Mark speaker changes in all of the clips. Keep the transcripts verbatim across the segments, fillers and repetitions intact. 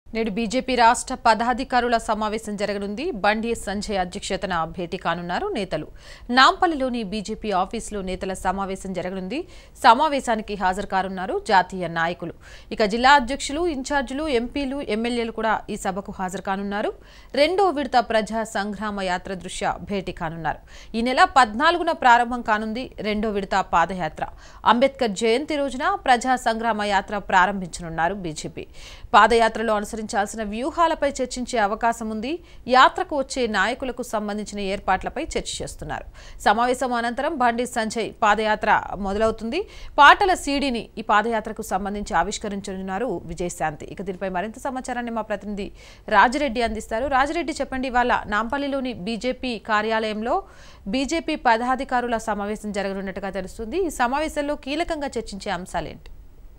Speaker 1: నేడు బీజేపీ రాష్ట్ర పదాధికారుల సమావేశం జరగనుంది. బండి సంజయ్ అధ్యక్షతన భేటీ కానున్నారు నేతలు. నాంపల్లిలోని బీజేపీ ఆఫీసులో నేతల సమావేశం జరగనుంది. సమావేశానికి హాజరు కానున్నారు జాతీయ నాయకులు. ఇక జిల్లా అధ్యక్షులు, ఇన్ఛార్జీలు, ఎంపీలు, ఎమ్మెల్యేలు కూడా ఈ సభకు హాజరు కానున్నారు. రెండో విడత ప్రజా సంగ్రామ యాత్ర దృష్ట్యా భేటీ కానున్నారు. ఈ నెల పద్నాలుగున ప్రారంభం కానుంది రెండో విడత పాదయాత్ర. అంబేద్కర్ జయంతి రోజున ప్రజా సంగ్రామ యాత్ర ప్రారంభించనున్నారు బీజేపీ. పాదయాత్రలో అనుసరించాల్సిన వ్యూహాలపై చర్చించే అవకాశం ఉంది. యాత్రకు వచ్చే నాయకులకు సంబంధించిన ఏర్పాట్లపై చర్చ చేస్తున్నారు. సమావేశం అనంతరం బండి సంజయ్ పాదయాత్ర మొదలవుతుంది. పాటల సీడీని ఈ పాదయాత్రకు సంబంధించి ఆవిష్కరించనున్నారు విజయశాంతి. ఇక దీనిపై మరింత సమాచారాన్ని మా ప్రతినిధి రాజిరెడ్డి అందిస్తారు. రాజిరెడ్డి, చెప్పండి, ఇవాళ నాంపల్లిలోని బీజేపీ కార్యాలయంలో బీజేపీ పదాధికారుల సమావేశం జరగనున్నట్టుగా తెలుస్తుంది. ఈ సమావేశంలో కీలకంగా చర్చించే అంశాలేంటి?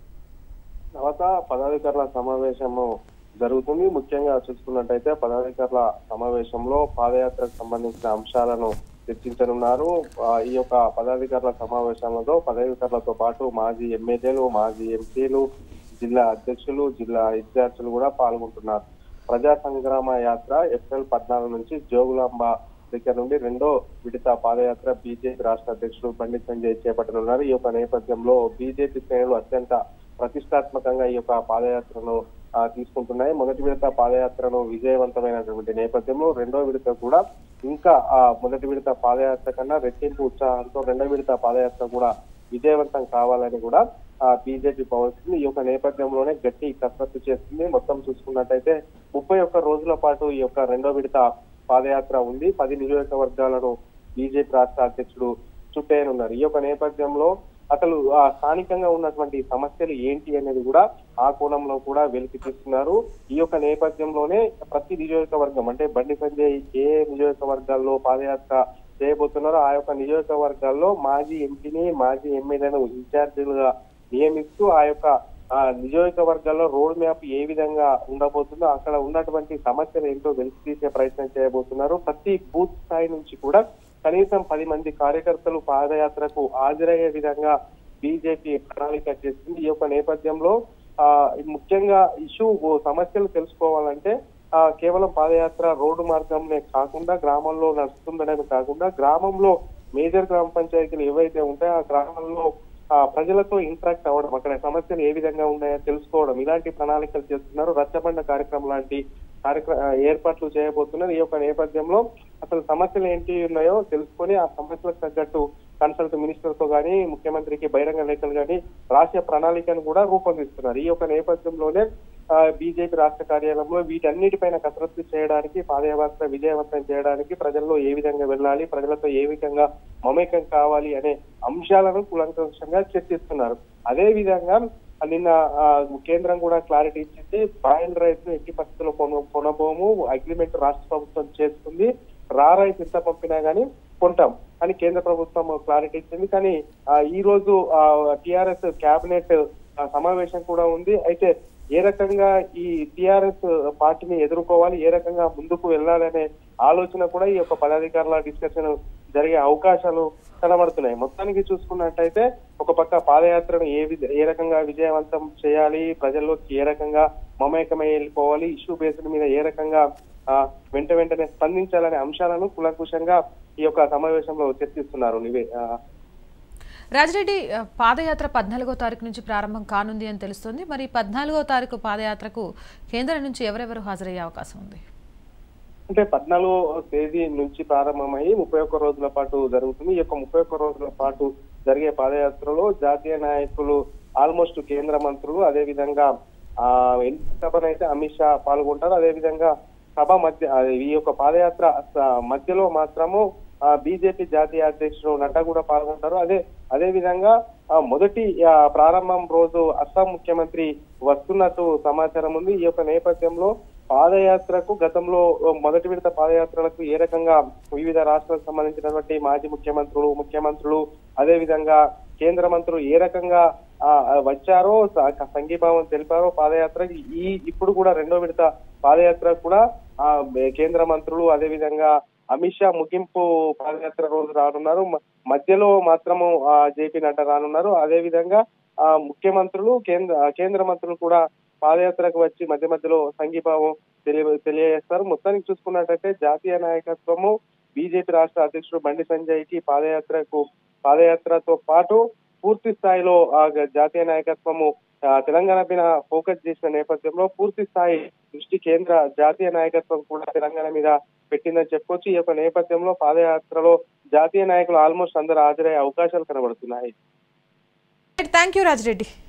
Speaker 2: తర్వాత పదాధికారుల సమావేశము జరుగుతుంది. ముఖ్యంగా చూసుకున్నట్టయితే పదాధికారుల సమావేశంలో పాదయాత్రకు సంబంధించిన అంశాలను చర్చించనున్నారు. ఈ యొక్క పదాధికారుల సమావేశంలో పదాధికారులతో పాటు మాజీ ఎమ్మెల్యేలు, మాజీ ఎంపీలు, జిల్లా అధ్యక్షులు, జిల్లా ఇన్ఛార్జీలు కూడా పాల్గొంటున్నారు. ప్రజా సంగ్రామ యాత్ర ఏప్రిల్ పద్నాలుగు నుంచి జోగులాంబ దగ్గర నుండి రెండో విడత పాదయాత్ర బీజేపీ రాష్ట్ర అధ్యక్షుడు బండి సంజయ్ చేపట్టనున్నారు. ఈ యొక్క నేపథ్యంలో బీజేపీ శ్రేణులు అత్యంత ప్రతిష్టాత్మకంగా ఈ యొక్క పాదయాత్రను తీసుకుంటున్నాయి. మొదటి విడత పాదయాత్రను విజయవంతమైనటువంటి నేపథ్యంలో రెండో విడత కూడా ఇంకా ఆ మొదటి విడత పాదయాత్ర కన్నా రెట్టింపు ఉత్సాహంతో రెండో విడత పాదయాత్ర కూడా విజయవంతం కావాలని కూడా ఆ బీజేపీ భావిస్తుంది. ఈ యొక్క నేపథ్యంలోనే గట్టి కసరత్తు చేస్తుంది. మొత్తం చూసుకున్నట్టయితే ముప్పై ఒక్క రోజుల పాటు ఈ యొక్క రెండో విడత పాదయాత్ర ఉంది. పది నియోజకవర్గాలను బీజేపీ రాష్ట్ర అధ్యక్షుడు చుట్టేయనున్నారు. ఈ యొక్క నేపథ్యంలో అసలు ఆ స్థానికంగా ఉన్నటువంటి సమస్యలు ఏంటి అనేది కూడా ఆ కోణంలో కూడా వెలికి తీస్తున్నారు. ఈ యొక్క నేపథ్యంలోనే ప్రతి నియోజకవర్గం అంటే బండి సంజయ్ ఏ నియోజకవర్గాల్లో పాదయాత్ర చేయబోతున్నారో ఆ యొక్క నియోజకవర్గాల్లో మాజీ ఎంపీని, మాజీ ఎమ్మెల్యేలను ఇన్ఛార్జీలుగా నియమిస్తూ ఆ యొక్క ఆ నియోజకవర్గాల్లో రోడ్ మ్యాప్ ఏ విధంగా ఉండబోతుందో అక్కడ ఉన్నటువంటి సమస్యలు ఏంటో వెలికి తీసే ప్రయత్నం చేయబోతున్నారు. ప్రతి బూత్ స్థాయి నుంచి కూడా కనీసం పది మంది కార్యకర్తలు పాదయాత్రకు హాజరయ్యే విధంగా బీజేపీ ప్రణాళిక చేస్తుంది. ఈ యొక్క నేపథ్యంలో ఆ ముఖ్యంగా ఇష్యూ సమస్యలు తెలుసుకోవాలంటే ఆ కేవలం పాదయాత్ర రోడ్డు మార్గంలో కాకుండా గ్రామంలో నడుస్తుందనేది కాకుండా గ్రామంలో మేజర్ గ్రామ పంచాయతీలు ఏవైతే ఉంటాయో ఆ గ్రామంలో ఆ ప్రజలతో ఇంటరాక్ట్ అవ్వడం, అక్కడ సమస్యలు ఏ విధంగా ఉన్నాయో తెలుసుకోవడం, ఇలాంటి ప్రణాళికలు చేస్తున్నారు. రచ్చబండ కార్యక్రమం లాంటి కార్యక్రమ ఏర్పాట్లు చేయబోతున్నారు. ఈ యొక్క నేపథ్యంలో అసలు సమస్యలు ఏంటి ఉన్నాయో తెలుసుకొని ఆ సమస్యలకు తగ్గట్టు కన్సల్ట్ మినిస్టర్ తో కానీ ముఖ్యమంత్రికి బహిరంగ లేఖలు కానీ రాష్ట్ర ప్రణాళికను కూడా రూపొందిస్తున్నారు. ఈ యొక్క నేపథ్యంలోనే బీజేపీ రాష్ట్ర కార్యాలయంలో వీటన్నిటిపైన కసరత్తు చేయడానికి, పాదయాత్ర విజయవంతం చేయడానికి, ప్రజల్లో ఏ విధంగా వెళ్ళాలి, ప్రజలతో ఏ విధంగా మమేకం కావాలి అనే అంశాలను కూలంకషంగా చర్చిస్తున్నారు. అదే విధంగా నిన్న కేంద్రం కూడా క్లారిటీ ఇచ్చింది. బాయిల్ రైస్ ను ఎట్టి పరిస్థితుల్లో కొన కొనబోము, అగ్రిమెంట్ రాష్ట్ర ప్రభుత్వం చేస్తుంది, రా రైస్ ఎంత పంపినా గానీ కొంటాం అని కేంద్ర ప్రభుత్వం క్లారిటీ ఇచ్చింది. కానీ ఈ రోజు టిఆర్ఎస్ కేబినెట్ సమావేశం కూడా ఉంది. అయితే ఏ రకంగా ఈ టిఆర్ఎస్ పార్టీని ఎదుర్కోవాలి, ఏ రకంగా ముందుకు వెళ్ళాలనే ఆలోచన కూడా ఈ యొక్క పదాధికారుల డిస్కషన్ జరిగే అవకాశాలు కనబడుతున్నాయి. మొత్తానికి చూసుకున్నట్టయితే ఒక పక్క పాదయాత్రను ఏ ఏ రకంగా విజయవంతం చేయాలి, ప్రజల్లోకి ఏ రకంగా మమేకమై వెళ్ళిపోవాలి, ఇష్యూ బేస్డ్ మీద ఏ రకంగా ఆ వెంట వెంటనే స్పందించాలనే అంశాలను కులంకుశంగా ఈ యొక్క సమావేశంలో చర్చిస్తున్నారు. నివే
Speaker 1: రాజిరెడ్డి, పాదయాత్ర పద్నాలుగో తారీఖు నుంచి ప్రారంభం కానుంది అని తెలుస్తుంది. మరి పద్నాలుగో తారీఖు పాదయాత్రకు కేంద్రం నుంచి ఎవరెవరు హాజరయ్యే అవకాశం ఉంది?
Speaker 2: అంటే పద్నాలుగో తేదీ నుంచి ప్రారంభమయ్యి ముప్పై ఒక్క రోజుల పాటు జరుగుతుంది. ఈ యొక్క ముప్పై ఒక్క రోజుల పాటు జరిగే పాదయాత్రలో జాతీయ నాయకులు, ఆల్మోస్ట్ కేంద్ర మంత్రులు, అదే విధంగా ఆ ఎన్నికల సభనైతే అమిత్ షా పాల్గొంటారు. అదే విధంగా సభ మధ్య ఈ యొక్క పాదయాత్ర మధ్యలో మాత్రము బీజేపీ జాతీయ అధ్యక్షుడు నడ్డా కూడా పాల్గొంటారు. అదే అదే విధంగా మొదటి ప్రారంభం రోజు అస్సాం ముఖ్యమంత్రి వస్తున్నట్టు సమాచారం ఉంది. ఈ యొక్క నేపథ్యంలో పాదయాత్రకు గతంలో మొదటి విడత పాదయాత్రలకు ఏ రకంగా వివిధ రాష్ట్రాలకు సంబంధించినటువంటి మాజీ ముఖ్యమంత్రులు, ముఖ్యమంత్రులు అదే విధంగా కేంద్ర మంత్రులు ఏ రకంగా వచ్చారో సంఘీభావం తెలిపారో పాదయాత్రకి ఈ ఇప్పుడు కూడా రెండో విడత పాదయాత్ర కూడా ఆ కేంద్ర మంత్రులు అదే విధంగా అమిత్ షా ముగింపు పాదయాత్ర రోజు రానున్నారు. మధ్యలో మాత్రము జేపీ నడ్డా రానున్నారు. అదే విధంగా ఆ ముఖ్యమంత్రులు కేంద్ర కేంద్ర మంత్రులు కూడా పాదయాత్రకు వచ్చి మధ్య మధ్యలో సంఘీభావం తెలియ తెలియజేస్తారు. మొత్తానికి చూసుకున్నట్టయితే జాతీయ నాయకత్వము బీజేపీ రాష్ట్ర అధ్యక్షుడు బండి సంజయ్ కి పాదయాత్రకు పాదయాత్రతో పాటు పూర్తి స్థాయిలో ఆ జాతీయ నాయకత్వము తెలంగాణ మీద ఫోకస్ చేసిన నేపథ్యంలో పూర్తి స్థాయి దృష్టి కేంద్ర జాతీయ నాయకత్వం కూడా తెలంగాణ మీద పెట్టిందని చెప్పుకోవచ్చు. ఈ యొక్క నేపథ్యంలో పాదయాత్రలో జాతీయ నాయకులు ఆల్మోస్ట్ అందరూ హాజరయ్యే అవకాశాలు కనబడుతున్నాయి.
Speaker 1: Thank you Rajireddy.